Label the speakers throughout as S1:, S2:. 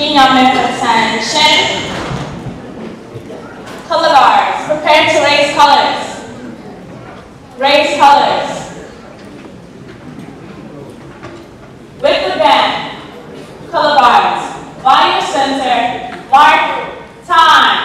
S1: In your attention. Color guards, prepare to raise colors. Raise colors. With the band, color guards, by your center, mark time.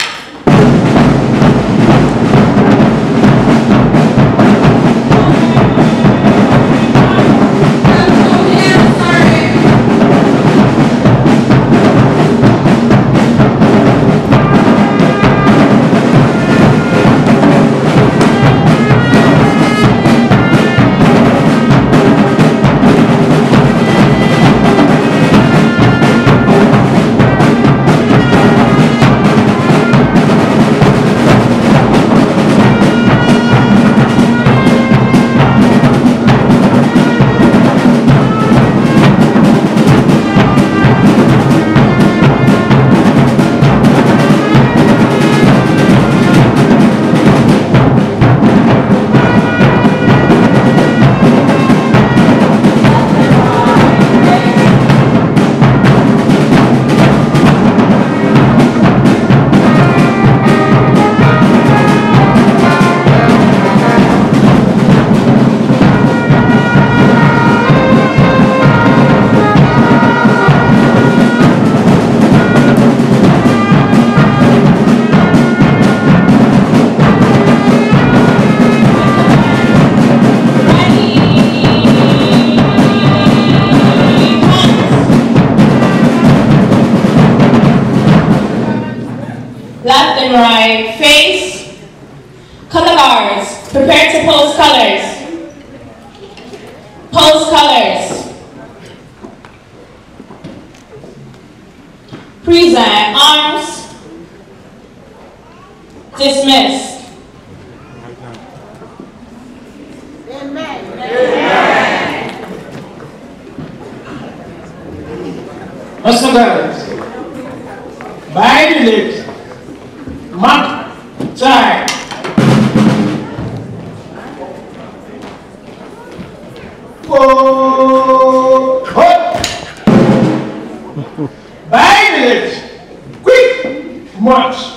S1: Left and right, face, color guards, prepare to pose colors. Pose colors. Present arms, dismissed. Amen. Amen.
S2: Master guards, by the lips. Mark time. Oh, by the lips. Quick march.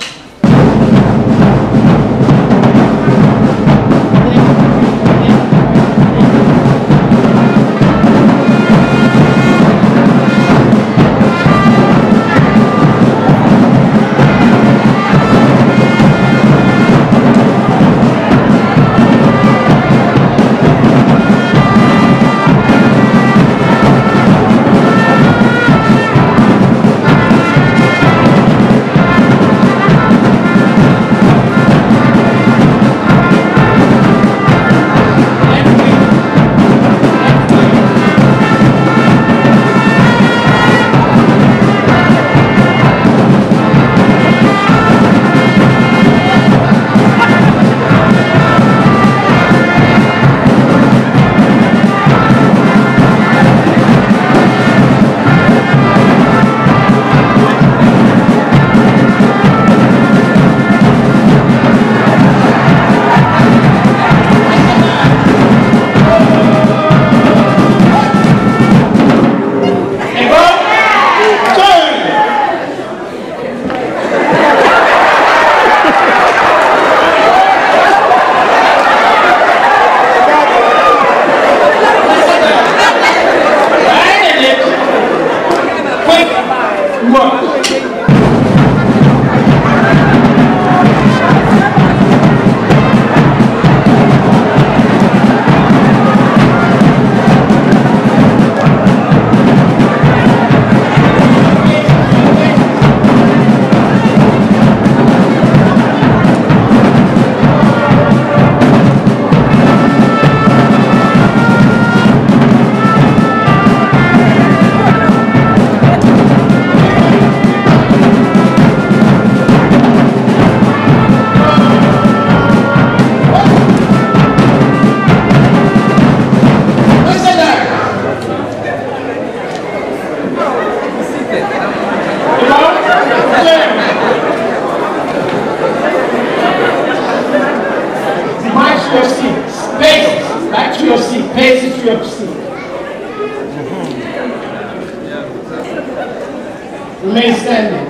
S2: Remain standing.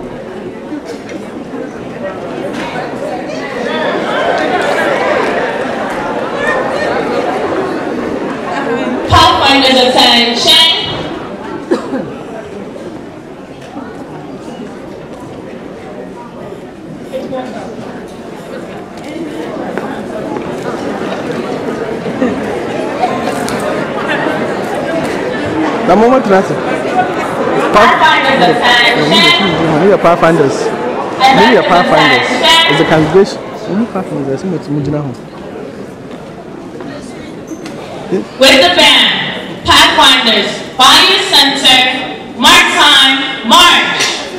S1: Pathfinders, attention.
S3: The moment that's
S1: Pathfinders, attention.
S3: Maybe a Pathfinders. Maybe a Pathfinders. It's a congregation. Pathfinders.
S1: With the band, Pathfinders, Bayou Center, mark time, march.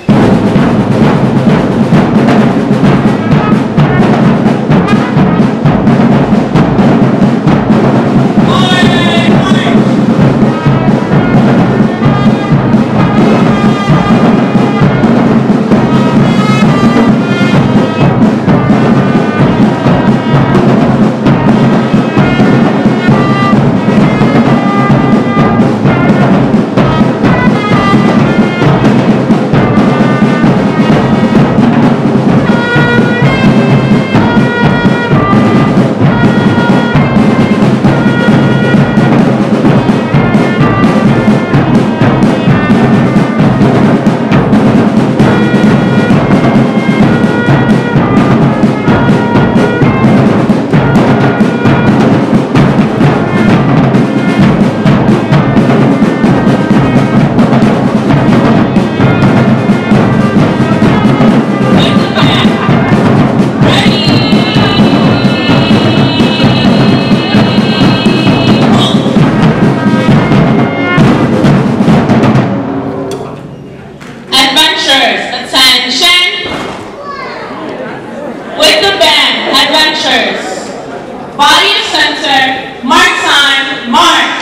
S1: Bayou Center, mark time, march.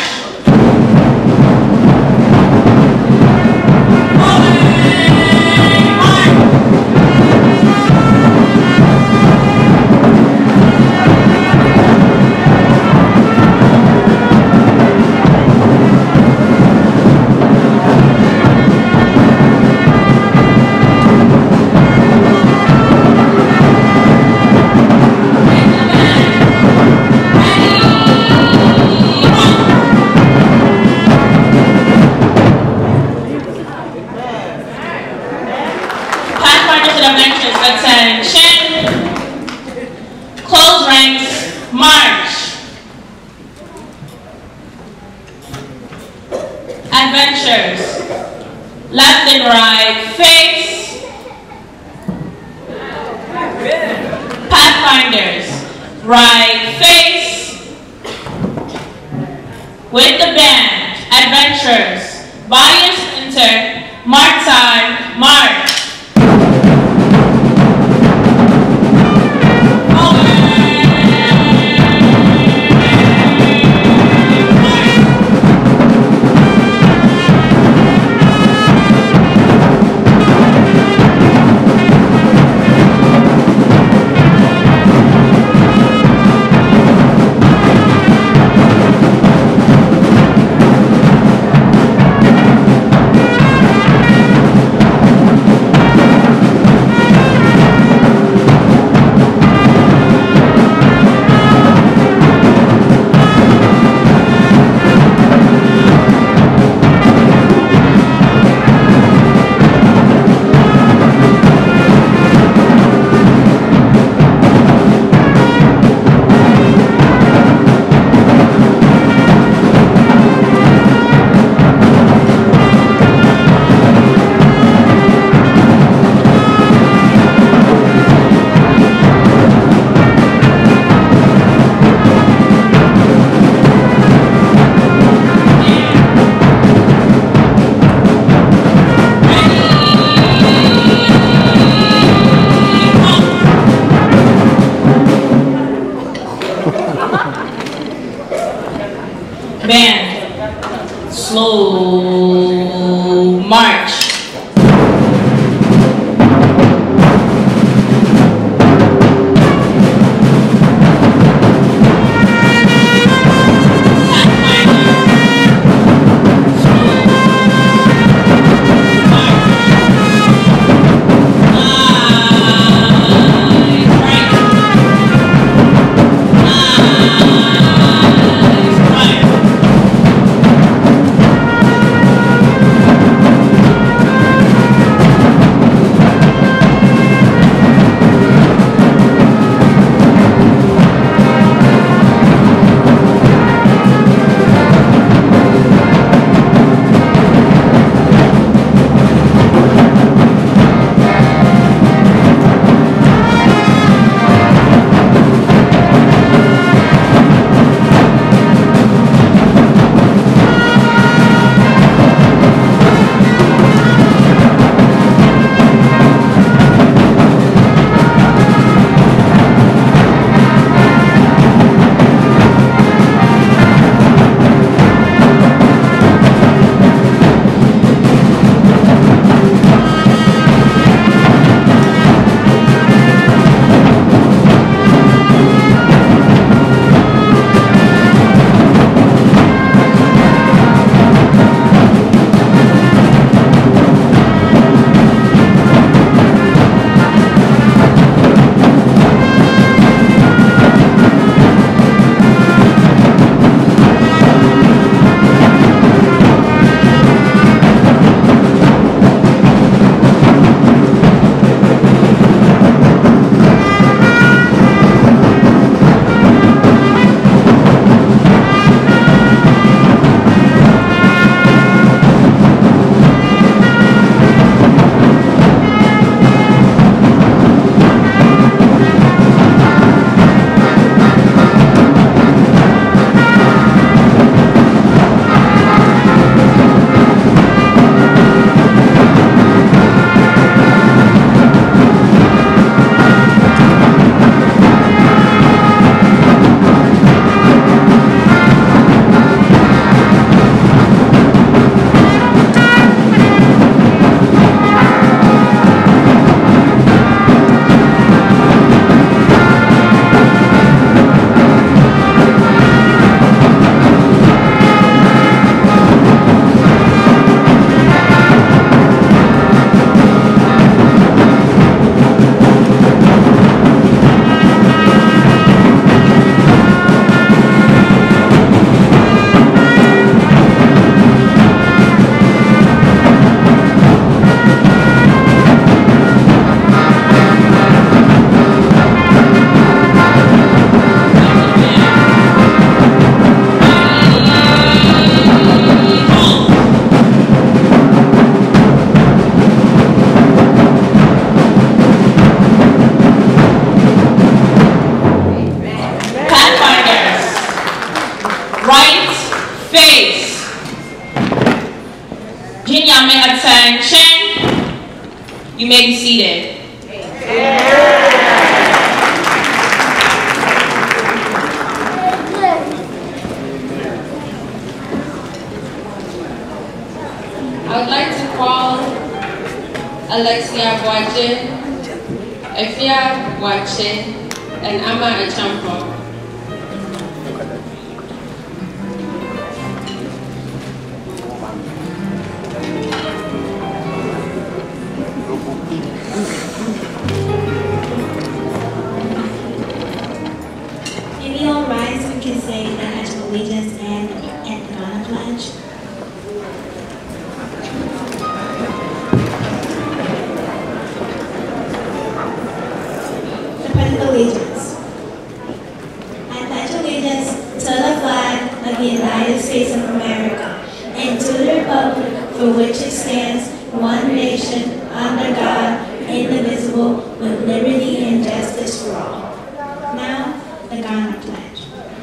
S1: Attention. Close ranks, march. Adventures. Left and right, face. Pathfinders. Right, face. With the band. Adventures. Bias enter. Mark time, march. Band, slow march. Pathfinder, slow march. face. Jinyame attention. You may be seated.
S4: I would like to call Alexia Boache, Efia Boache, and Ama Echampo.
S5: If you all rise, we can say the Pledge of Allegiance and the Ghana Pledge. The Pledge of Allegiance. I pledge allegiance to the flag of the United States of America and to the republic for which it stands, one nation, under God, indivisible, with liberty and justice for all. Now, the Ghana Pledge.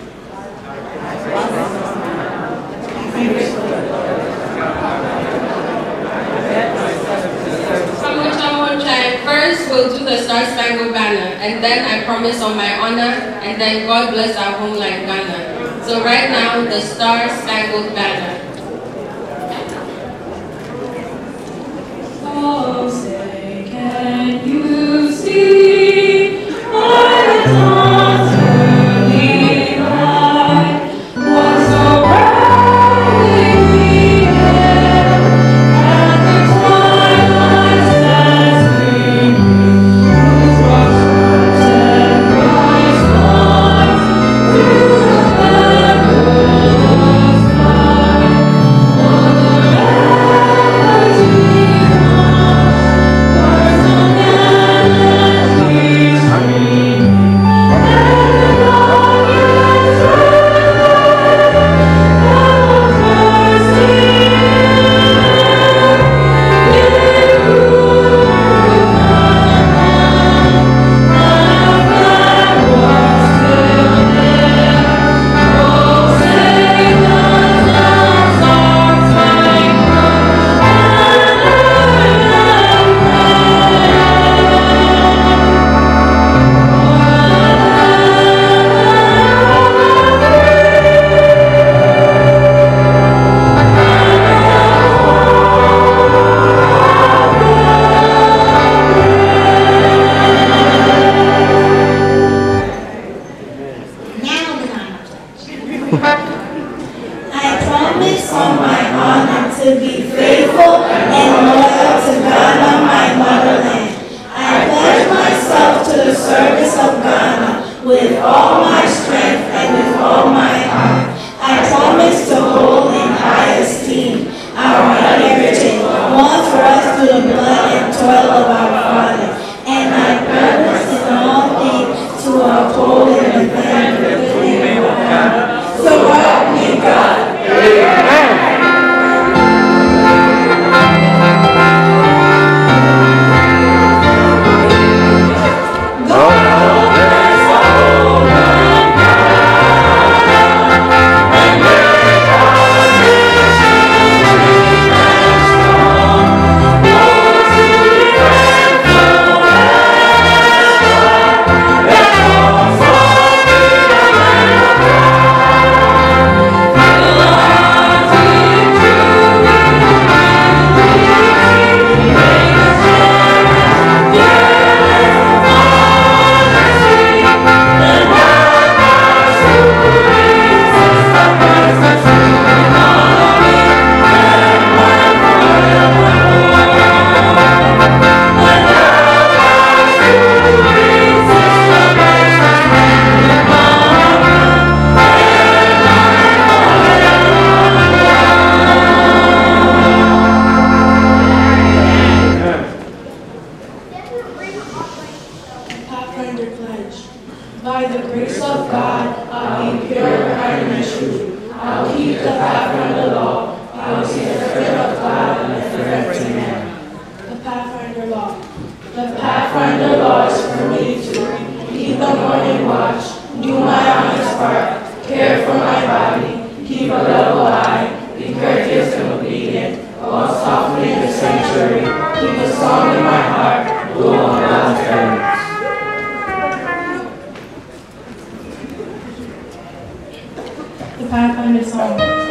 S4: First, we'll do the Star Spangled Banner, and then I promise on my honor, and then God bless our homeland Ghana. So right now, the Star Spangled Banner. Oh, say, can you see my daughterly light? Was so bright in the air, at the twilight's last gleaming, whose rough stripes and bright stars through the perilous fight. For the lands we march, birds on gallantly streaming, and the longest with all my strength and with all my heart. I promise to hold in high esteem our heritage, won for us through the blood and toil of our fathers. And I purpose in all things to uphold and defend the name of God. So help me God. Amen.
S6: Pathfinder pledge. By the grace of God, I'll be pure and true. I'll keep the Pathfinder law. I'll see the fear of God and the fear of man. The Pathfinder law. The Pathfinder law is for me to keep the morning watch, do my honest part, care for my body, keep a level eye, the Pathfinder song.